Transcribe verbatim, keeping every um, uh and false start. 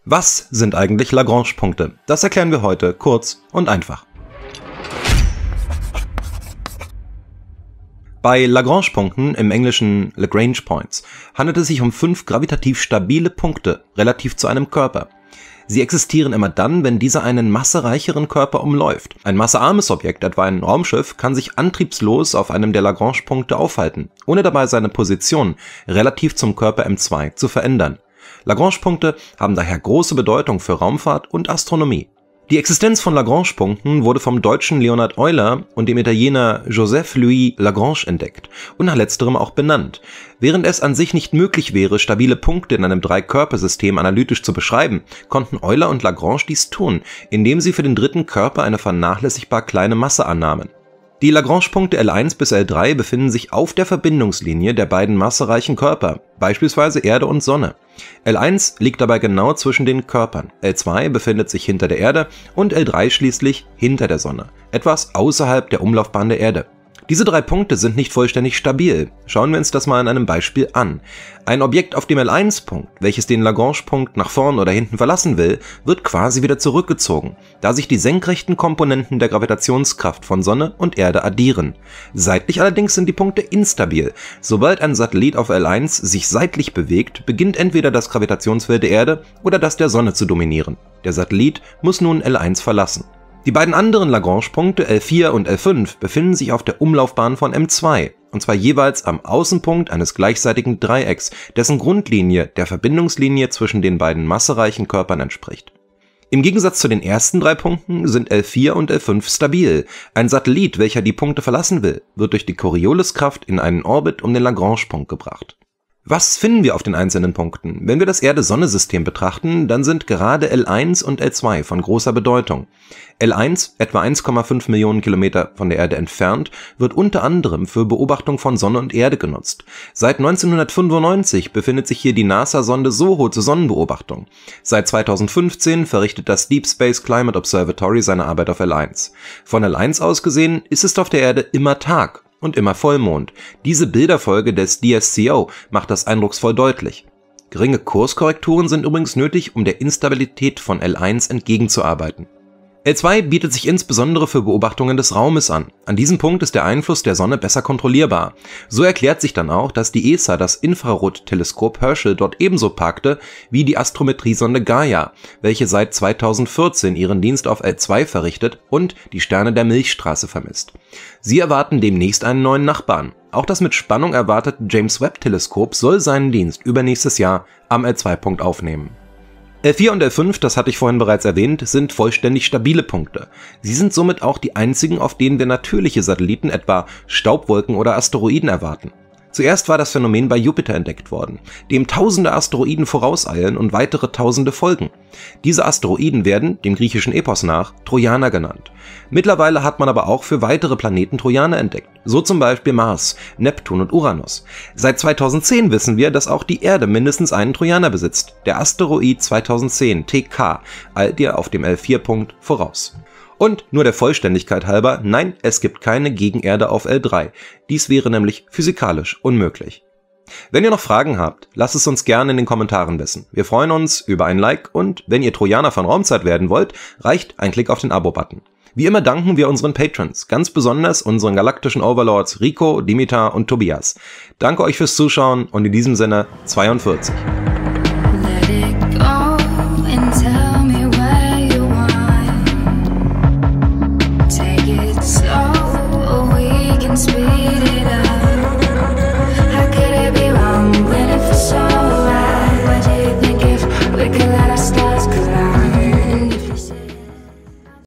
Was sind eigentlich Lagrange-Punkte? Das erklären wir heute kurz und einfach. Bei Lagrange-Punkten, im Englischen Lagrange Points, handelt es sich um fünf gravitativ stabile Punkte relativ zu einem Körper. Sie existieren immer dann, wenn dieser einen massereicheren Körper umläuft. Ein massearmes Objekt, etwa ein Raumschiff, kann sich antriebslos auf einem der Lagrange-Punkte aufhalten, ohne dabei seine Position relativ zum Körper M zwei zu verändern. Lagrange-Punkte haben daher große Bedeutung für Raumfahrt und Astronomie. Die Existenz von Lagrange-Punkten wurde vom Deutschen Leonhard Euler und dem Italiener Joseph Louis Lagrange entdeckt und nach letzterem auch benannt. Während es an sich nicht möglich wäre, stabile Punkte in einem Drei-Körper-System analytisch zu beschreiben, konnten Euler und Lagrange dies tun, indem sie für den dritten Körper eine vernachlässigbar kleine Masse annahmen. Die Lagrange-Punkte L eins bis L drei befinden sich auf der Verbindungslinie der beiden massereichen Körper, beispielsweise Erde und Sonne. L eins liegt dabei genau zwischen den Körpern, L zwei befindet sich hinter der Erde und L drei schließlich hinter der Sonne, etwas außerhalb der Umlaufbahn der Erde. Diese drei Punkte sind nicht vollständig stabil. Schauen wir uns das mal an einem Beispiel an. Ein Objekt auf dem L eins Punkt, welches den Lagrange-Punkt nach vorn oder hinten verlassen will, wird quasi wieder zurückgezogen, da sich die senkrechten Komponenten der Gravitationskraft von Sonne und Erde addieren. Seitlich allerdings sind die Punkte instabil. Sobald ein Satellit auf L eins sich seitlich bewegt, beginnt entweder das Gravitationsfeld der Erde oder das der Sonne zu dominieren. Der Satellit muss nun L eins verlassen. Die beiden anderen Lagrange-Punkte L vier und L fünf befinden sich auf der Umlaufbahn von M zwei, und zwar jeweils am Außenpunkt eines gleichseitigen Dreiecks, dessen Grundlinie der Verbindungslinie zwischen den beiden massereichen Körpern entspricht. Im Gegensatz zu den ersten drei Punkten sind L vier und L fünf stabil. Ein Satellit, welcher die Punkte verlassen will, wird durch die Corioliskraft in einen Orbit um den Lagrange-Punkt gebracht. Was finden wir auf den einzelnen Punkten? Wenn wir das Erde-Sonne-System betrachten, dann sind gerade L eins und L zwei von großer Bedeutung. L eins, etwa eins Komma fünf Millionen Kilometer von der Erde entfernt, wird unter anderem für Beobachtung von Sonne und Erde genutzt. Seit neunzehnhundertfünfundneunzig befindet sich hier die NASA-Sonde SOHO zur Sonnenbeobachtung. Seit zweitausendfünfzehn verrichtet das Deep Space Climate Observatory seine Arbeit auf L eins. Von L eins aus gesehen ist es auf der Erde immer Tag und immer Vollmond. Diese Bilderfolge des D S C O macht das eindrucksvoll deutlich. Geringe Kurskorrekturen sind übrigens nötig, um der Instabilität von L eins entgegenzuarbeiten. L zwei bietet sich insbesondere für Beobachtungen des Raumes an. An diesem Punkt ist der Einfluss der Sonne besser kontrollierbar. So erklärt sich dann auch, dass die E S A das Infrarotteleskop Herschel dort ebenso parkte wie die Astrometriesonde Gaia, welche seit zweitausendvierzehn ihren Dienst auf L zwei verrichtet und die Sterne der Milchstraße vermisst. Sie erwarten demnächst einen neuen Nachbarn. Auch das mit Spannung erwartete James-Webb-Teleskop soll seinen Dienst übernächstes Jahr am L zwei Punkt aufnehmen. L vier und L fünf, das hatte ich vorhin bereits erwähnt, sind vollständig stabile Punkte. Sie sind somit auch die einzigen, auf denen wir natürliche Satelliten, etwa Staubwolken oder Asteroiden, erwarten. Zuerst war das Phänomen bei Jupiter entdeckt worden, dem tausende Asteroiden vorauseilen und weitere tausende folgen. Diese Asteroiden werden, dem griechischen Epos nach, Trojaner genannt. Mittlerweile hat man aber auch für weitere Planeten Trojaner entdeckt, so zum Beispiel Mars, Neptun und Uranus. Seit zweitausendzehn wissen wir, dass auch die Erde mindestens einen Trojaner besitzt, der Asteroid zweitausendzehn T K, eilt ihr auf dem L vier Punkt voraus. Und nur der Vollständigkeit halber, nein, es gibt keine Gegenerde auf L drei. Dies wäre nämlich physikalisch unmöglich. Wenn ihr noch Fragen habt, lasst es uns gerne in den Kommentaren wissen. Wir freuen uns über ein Like und wenn ihr Trojaner von Raumzeit werden wollt, reicht ein Klick auf den Abo-Button. Wie immer danken wir unseren Patrons, ganz besonders unseren galaktischen Overlords Rico, Dimitar und Tobias. Danke euch fürs Zuschauen und in diesem Sinne zweiundvierzig.